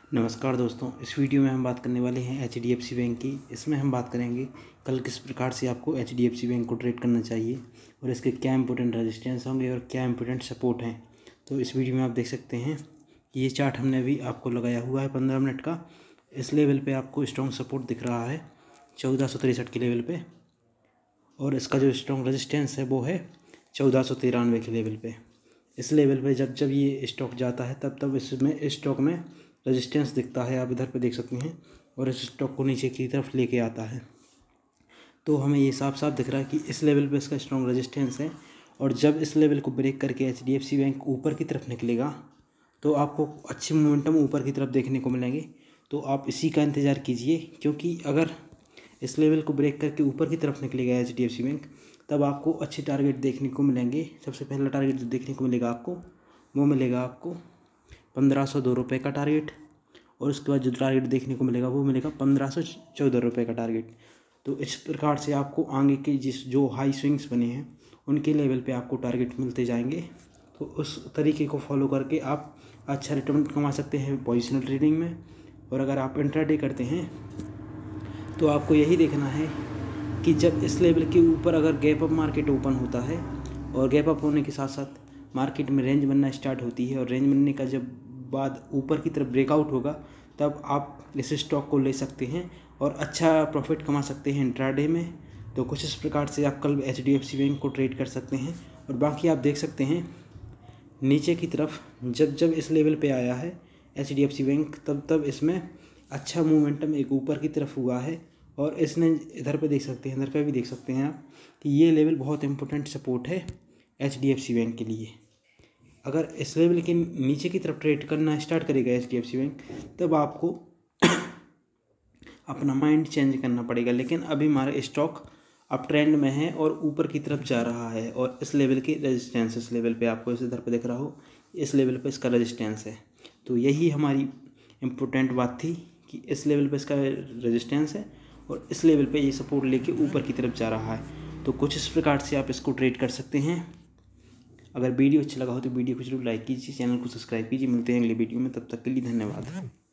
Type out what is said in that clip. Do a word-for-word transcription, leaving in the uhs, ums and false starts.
नमस्कार दोस्तों, इस वीडियो में हम बात करने वाले हैं H D F C bank की। इसमें हम बात करेंगे कल किस प्रकार से आपको H D F C bank को ट्रेड करना चाहिए और इसके क्या इंपॉर्टेंट रेजिस्टेंस होंगे और क्या इंपॉर्टेंट सपोर्ट हैं। तो इस वीडियो में आप देख सकते हैं कि ये चार्ट हमने अभी आपको लगाया हुआ है पंद्रह मिनट का। इस लेवल पे आपको स्ट्रॉन्ग सपोर्ट दिख रहा है चौदह सौ तिरसठ के लेवल पे, और इसका जो स्ट्रॉन्ग रेजिस्टेंस है वो है चौदह सौ तिरानवे के लेवल पे। इस लेवल पे जब जब ये स्टॉक जाता है तब तब इसमें इस स्टॉक में रेजिस्टेंस दिखता है, आप इधर पे देख सकते हैं, और इस स्टॉक को नीचे की तरफ लेके आता है। तो हमें ये साफ साफ दिख रहा है कि इस लेवल पे इसका स्ट्रॉन्ग रेजिस्टेंस है, और जब इस लेवल को ब्रेक करके H D F C bank ऊपर की तरफ निकलेगा तो आपको अच्छी मोमेंटम ऊपर की तरफ देखने को मिलेंगे। तो आप इसी का इंतज़ार कीजिए, क्योंकि अगर इस लेवल को ब्रेक करके ऊपर की तरफ निकलेगा H D F C bank तब आपको अच्छे टारगेट देखने को मिलेंगे। सबसे पहला टारगेट जो देखने को मिलेगा आपको वो मिलेगा आपको पंद्रह सौ दो रुपये का टारगेट, और उसके बाद जो टारगेट देखने को मिलेगा वो मिलेगा पंद्रह सौ चौदह रुपये का टारगेट। तो इस प्रकार से आपको आगे के जिस जो हाई स्विंग्स बने हैं उनके लेवल पे आपको टारगेट मिलते जाएंगे। तो उस तरीके को फॉलो करके आप अच्छा रिटर्न कमा सकते हैं पोजिशनल ट्रेडिंग में। और अगर आप इंट्राडे करते हैं तो आपको यही देखना है कि जब इस लेवल के ऊपर अगर गैप अप मार्केट ओपन होता है और गैप अप होने के साथ साथ मार्केट में रेंज बनना स्टार्ट होती है, और रेंज बनने का जब बाद ऊपर की तरफ ब्रेकआउट होगा तब आप इस स्टॉक को ले सकते हैं और अच्छा प्रॉफिट कमा सकते हैं इंट्राडे में। तो कुछ इस प्रकार से आप कल H D F C bank को ट्रेड कर सकते हैं। और बाकी आप देख सकते हैं नीचे की तरफ जब जब इस लेवल पे आया है H D F C bank तब तब इसमें अच्छा मोमेंटम एक ऊपर की तरफ हुआ है, और इसने इधर पे देख सकते हैं, इधर पे भी देख सकते हैं आप कि ये लेवल बहुत इंपॉर्टेंट सपोर्ट है H D F C bank के लिए। अगर इस लेवल के नीचे की तरफ ट्रेड करना स्टार्ट करेगा H D F C bank तब आपको अपना माइंड चेंज करना पड़ेगा। लेकिन अभी हमारा स्टॉक अप ट्रेंड में है और ऊपर की तरफ जा रहा है, और इस लेवल की रेजिस्टेंस इस लेवल पे आपको इस इधर पे दिख रहा हो, इस लेवल पे इसका रेजिस्टेंस है। तो यही हमारी इम्पोर्टेंट बात थी कि इस लेवल पे इसका रेजिस्टेंस है और इस लेवल पे ये सपोर्ट लेके ऊपर की तरफ जा रहा है। तो कुछ इस प्रकार से आप इसको ट्रेड कर सकते हैं। अगर वीडियो अच्छा लगा हो तो वीडियो को जरूर लाइक कीजिए, चैनल को सब्सक्राइब कीजिए। मिलते हैं अगली वीडियो में, तब तक के लिए धन्यवाद।